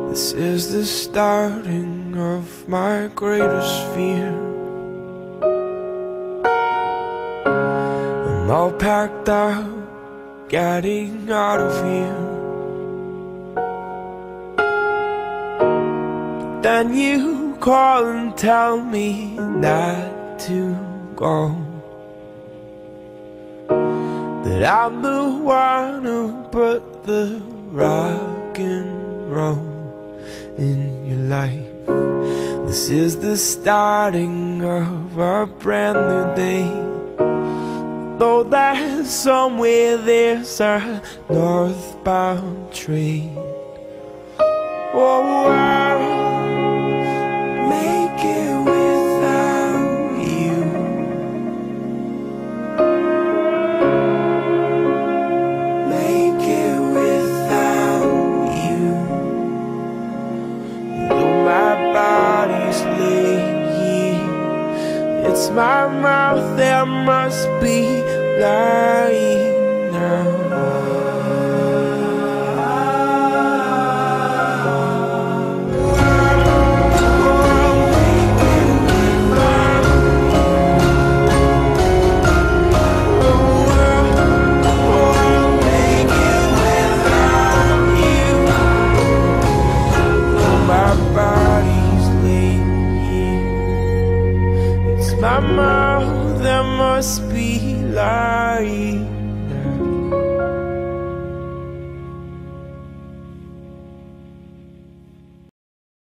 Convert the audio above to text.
This is the starting of my greatest fear. I'm all packed up, getting out of here. Then you call and tell me not to go, that I'm the one who put the rock and roll in your life. This is the starting of a brand new day. Though that somewhere there's a northbound train. Oh, I'll make it without you. Make it without you. Though my body's laying here, it's my mouth that must be lying now. My mouth that must be lying.